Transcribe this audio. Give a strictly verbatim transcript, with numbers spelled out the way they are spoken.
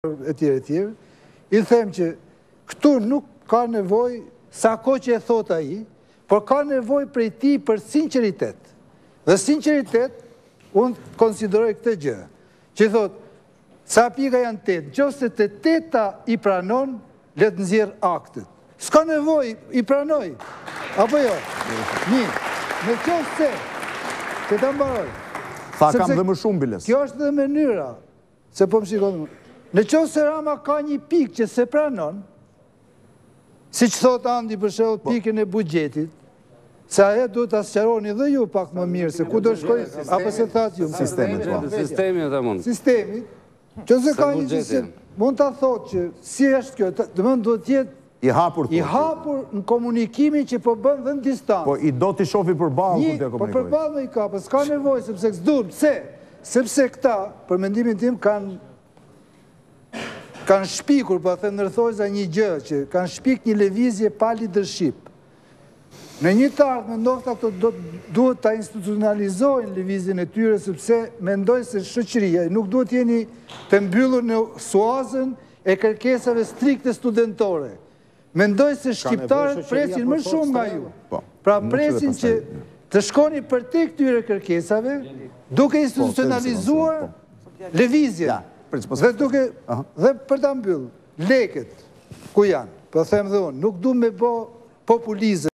e tjere e tjere, i them që këtu nuk ka nevoj sa ko që e thot ai, por ka nevoj prej ti për sinceritet. Dhe sinceritet, unë konsideroj këtë gjë, që i thot, sa pika janë tetë, nëse të teta i pranon, le të nxjerr aktet. S'ka nevoj, i pranoj. Apo jo? Një, në qoftë se, që të mbaroj. Tha kam dhe më shumë biles. Kjo është dhe mënyra, se po më shikon. Në qoftë se Rama ka një pikë që se pranon, si që thot Andi për shembull pikën e buxhetit, se ajo duhet ta sqaroni dhe ju pak më mirë, se ku do shkoj, apo se thatë ju. Sistemit, po. Sistemi ata mund. Sistemi, qëse ka një që mund ta thotë që si është kjo, domethënë duhet të jetë I hapur. I hapur në komunikimin që po bën dhe në distancë. Po i do t'i shofi përballë kur t'ia komunikoj. Po përballë me i ka, po s'ka nevojë sepse s'duhet. Pse? Sepse këta, për mendimin tim, kanë kanë shpikur, po them ndërthojza një gjë që kanë shpik një lëvizje pa leadership. Në një të ardhme ndoshta ato duhet ta institucionalizojnë lëvizjen e tyre sepse mendoj se shoqëria nuk duhet jeni të mbyllur në suazën e kërkesave strikte studentore. Mendoj se shqiptarët presin më shumë nga ju. Pra presin që të shkoni për te këtyre kërkesave, duke institucionalizuar lëvizjen. Dhe duke, dhe për ta mbyllë, leket, ku janë, po them dhe unë, nuk du me bo populizëm.